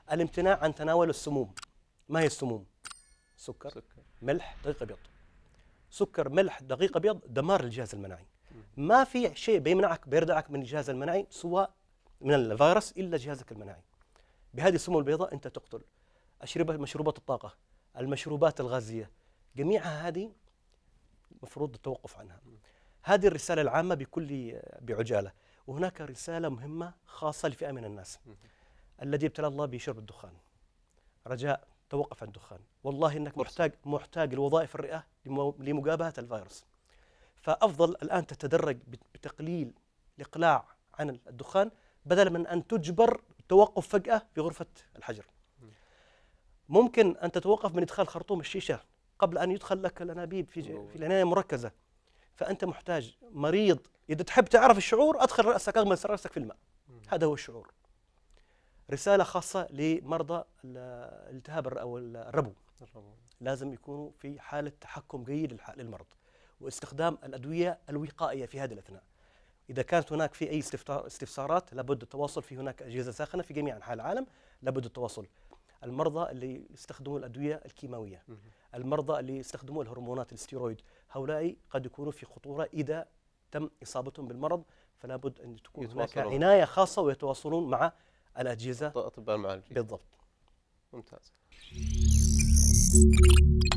الامتناع عن تناول السموم. ما هي السموم؟ سكر، ملح، دقيق ابيض. سكر، ملح، دقيق ابيض دمار للجهاز المناعي. ما في شيء بيردعك من الجهاز المناعي سوى من الفيروس الا جهازك المناعي. بهذه السموم البيضاء انت تقتل. مشروبات الطاقه، المشروبات الغازيه، جميعها هذه مفروض التوقف عنها. هذه الرساله العامه بعجاله. وهناك رساله مهمه خاصه لفئه من الناس الذي ابتلى الله بشرب الدخان. رجاء توقف عن الدخان، والله انك محتاج لوظائف الرئه لمجابهه الفيروس. فافضل الان تتدرج بتقليل الاقلاع عن الدخان بدلا من ان تجبر التوقف فجاه في غرفه الحجر. ممكن ان تتوقف من ادخال خرطوم الشيشه قبل ان يدخل لك الانابيب في العنايه المركزه. فانت محتاج مريض، اذا تحب تعرف الشعور ادخل راسك، اغمس راسك في الماء، هذا هو الشعور. رساله خاصه لمرضى الالتهاب او الربو، لازم يكونوا في حاله تحكم جيد للمرض، واستخدام الادويه الوقائيه في هذه الاثناء. اذا كانت هناك في اي استفسارات لابد التواصل، في هناك اجهزه ساخنه في جميع انحاء العالم، لابد التواصل. المرضى اللي يستخدمون الادويه الكيماويه، المرضى اللي يستخدمون الهرمونات الاستيرويد، هؤلاء قد يكونوا في خطوره اذا تم اصابتهم بالمرض، فلا بد ان تكون هناك عنايه خاصه ويتواصلون مع الاجهزه اطباء المعالجين. بالضبط. ممتاز.